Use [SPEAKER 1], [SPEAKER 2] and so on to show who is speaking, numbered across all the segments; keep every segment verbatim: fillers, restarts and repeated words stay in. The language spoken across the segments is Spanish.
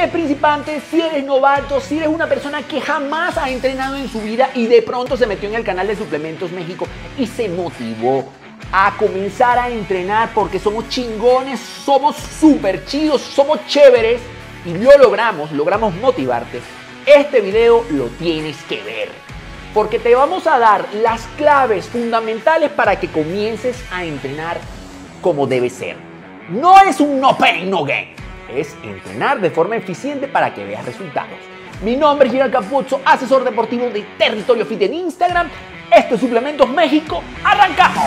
[SPEAKER 1] eres principiante, si eres novato, si eres una persona que jamás ha entrenado en su vida y de pronto se metió en el canal de Suplementos México y se motivó a comenzar a entrenar porque somos chingones, somos súper chidos, somos chéveres y lo logramos, logramos motivarte, este video lo tienes que ver. Porque te vamos a dar las claves fundamentales para que comiences a entrenar como debe ser. No es un no pain, no gain. Es entrenar de forma eficiente para que veas resultados. Mi nombre es Gerald Capuzzo, asesor deportivo de Territorio Fit en Instagram. Esto es Suplementos México. ¡Arrancamos!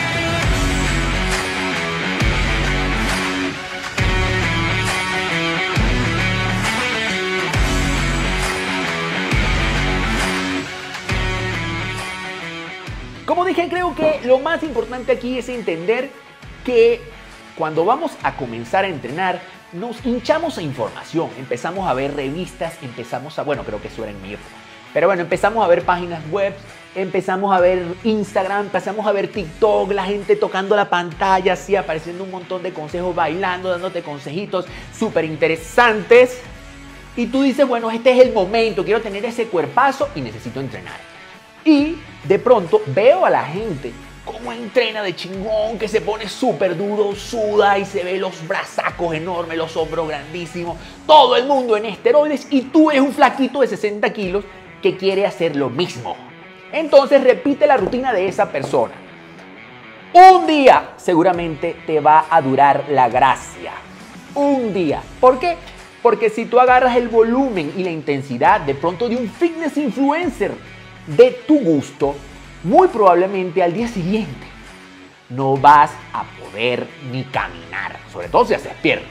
[SPEAKER 1] Como dije, creo que lo más importante aquí es entender que cuando vamos a comenzar a entrenar, nos hinchamos a información, empezamos a ver revistas, empezamos a, bueno, creo que eso era en mi época, pero bueno, empezamos a ver páginas web, empezamos a ver Instagram, empezamos a ver TikTok, la gente tocando la pantalla, así apareciendo un montón de consejos, bailando, dándote consejitos súper interesantes, y tú dices, bueno, este es el momento, quiero tener ese cuerpazo y necesito entrenar. Y de pronto veo a la gente cómo entrena de chingón, que se pone súper duro, suda y se ve los brazacos enormes, los hombros grandísimos, todo el mundo en esteroides y tú eres un flaquito de sesenta kilos que quiere hacer lo mismo. Entonces repite la rutina de esa persona. Un día seguramente te va a durar la gracia. Un día. ¿Por qué? Porque si tú agarras el volumen y la intensidad de pronto de un fitness influencer de tu gusto, muy probablemente al día siguiente no vas a poder ni caminar, sobre todo si haces piernas.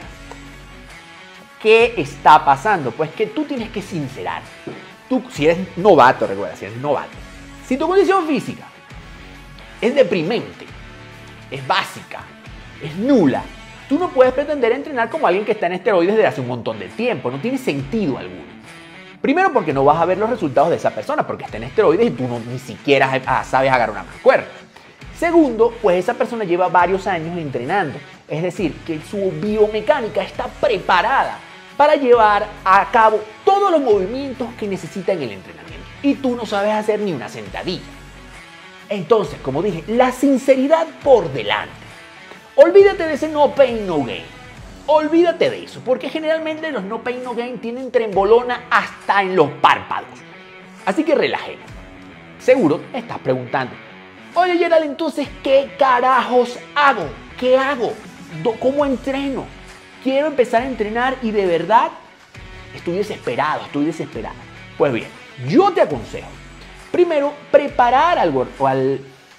[SPEAKER 1] ¿Qué está pasando? Pues que tú tienes que sincerar. Tú, si eres novato, recuerda, si eres novato, si tu condición física es deprimente, es básica, es nula, tú no puedes pretender entrenar como alguien que está en esteroides desde hace un montón de tiempo. No tiene sentido alguno. Primero porque no vas a ver los resultados de esa persona porque está en esteroides y tú no, ni siquiera sabes agarrar una mancuerna. Segundo, pues esa persona lleva varios años entrenando. Es decir, que su biomecánica está preparada para llevar a cabo todos los movimientos que necesita en el entrenamiento. Y tú no sabes hacer ni una sentadilla. Entonces, como dije, la sinceridad por delante. Olvídate de ese no pain, no gain. Olvídate de eso, porque generalmente los no pain no gain tienen trembolona hasta en los párpados. Así que relajemos. Seguro te estás preguntando, oye Gerald, entonces ¿qué carajos hago? ¿Qué hago? ¿Cómo entreno? Quiero empezar a entrenar y de verdad estoy desesperado, estoy desesperada. Pues bien, yo te aconsejo, primero, preparar algo al...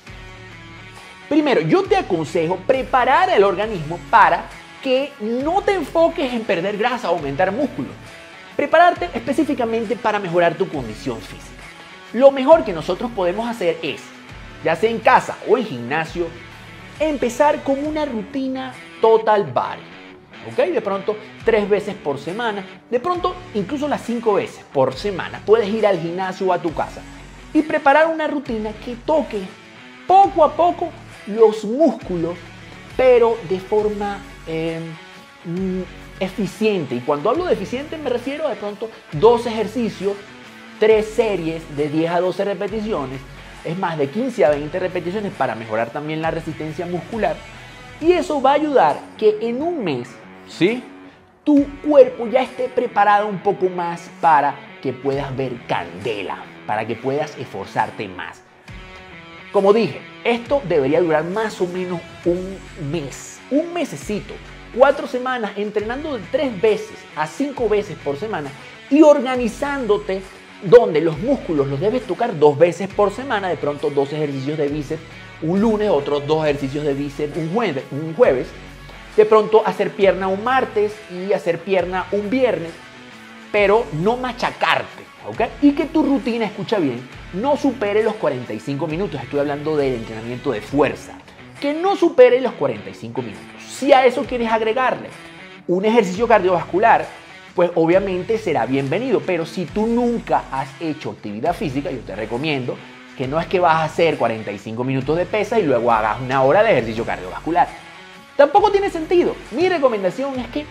[SPEAKER 1] Primero, yo te aconsejo preparar el organismo para que no te enfoques en perder grasa o aumentar músculo. Prepararte específicamente para mejorar tu condición física. Lo mejor que nosotros podemos hacer es, ya sea en casa o en gimnasio, empezar con una rutina total body. ¿Ok? De pronto tres veces por semana, de pronto incluso las cinco veces por semana puedes ir al gimnasio o a tu casa y preparar una rutina que toque poco a poco los músculos, pero de forma Eh, mm, eficiente. Y cuando hablo de eficiente me refiero a de pronto dos ejercicios, tres series de diez a doce repeticiones, es más de quince a veinte repeticiones para mejorar también la resistencia muscular. Y eso va a ayudar que en un mes, ¿sí?, tu cuerpo ya esté preparado un poco más para que puedas ver candela, para que puedas esforzarte más. Como dije, esto debería durar más o menos un mes. Un mesecito, cuatro semanas, entrenando de tres veces a cinco veces por semana y organizándote donde los músculos los debes tocar dos veces por semana, de pronto dos ejercicios de bíceps un lunes, otros dos ejercicios de bíceps un jueves, un jueves, de pronto hacer pierna un martes y hacer pierna un viernes, pero no machacarte, ¿ok? Y que tu rutina, escucha bien, no supere los cuarenta y cinco minutos, estoy hablando del entrenamiento de fuerza. Que no supere los cuarenta y cinco minutos. Si a eso quieres agregarle un ejercicio cardiovascular, pues obviamente será bienvenido. Pero si tú nunca has hecho actividad física, yo te recomiendo que no es que vas a hacer cuarenta y cinco minutos de pesa y luego hagas una hora de ejercicio cardiovascular. Tampoco tiene sentido. Mi recomendación es que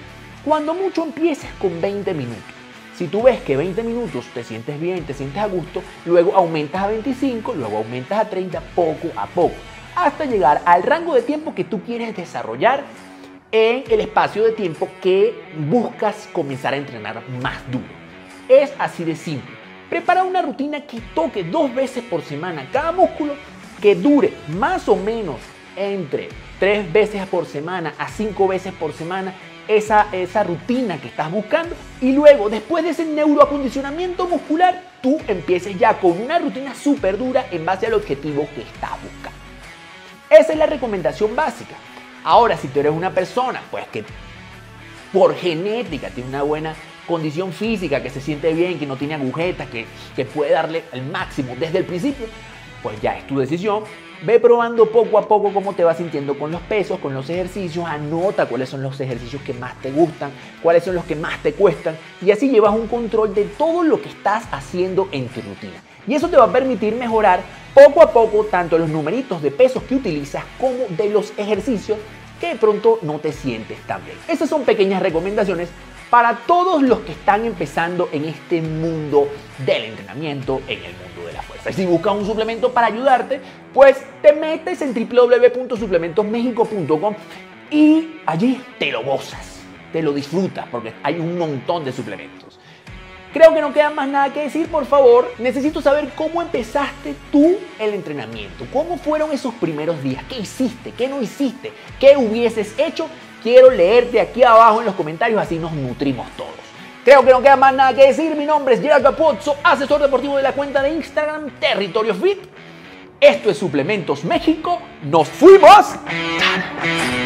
[SPEAKER 1] Cuando mucho empieces con veinte minutos. Si tú ves que veinte minutos te sientes bien, te sientes a gusto, luego aumentas a veinticinco, luego aumentas a treinta poco a poco, hasta llegar al rango de tiempo que tú quieres desarrollar en el espacio de tiempo que buscas comenzar a entrenar más duro. Es así de simple. Prepara una rutina que toque dos veces por semana cada músculo, que dure más o menos entre tres veces por semana a cinco veces por semana esa, esa rutina que estás buscando, y luego después de ese neuroacondicionamiento muscular tú empieces ya con una rutina súper dura en base al objetivo que estás buscando. Esa es la recomendación básica. Ahora, si tú eres una persona pues que por genética tiene una buena condición física, que se siente bien, que no tiene agujetas, que, que puede darle el máximo desde el principio, pues ya es tu decisión. Ve probando poco a poco cómo te vas sintiendo con los pesos, con los ejercicios. Anota cuáles son los ejercicios que más te gustan, cuáles son los que más te cuestan, y así llevas un control de todo lo que estás haciendo en tu rutina. Y eso te va a permitir mejorar poco a poco tanto los numeritos de pesos que utilizas como de los ejercicios que de pronto no te sientes tan bien. Esas son pequeñas recomendaciones para todos los que están empezando en este mundo del entrenamiento, en el mundo de la fuerza. Y si buscas un suplemento para ayudarte, pues te metes en doble u doble u doble u punto suplementos mexico punto com y allí te lo gozas, te lo disfrutas, porque hay un montón de suplementos. Creo que no queda más nada que decir. Por favor, necesito saber cómo empezaste tú el entrenamiento. ¿Cómo fueron esos primeros días? ¿Qué hiciste? ¿Qué no hiciste? ¿Qué hubieses hecho? Quiero leerte aquí abajo en los comentarios, así nos nutrimos todos. Creo que no queda más nada que decir. Mi nombre es Gerald Capozzo, asesor deportivo de la cuenta de Instagram Territorio Fit. Esto es Suplementos México. ¡Nos fuimos!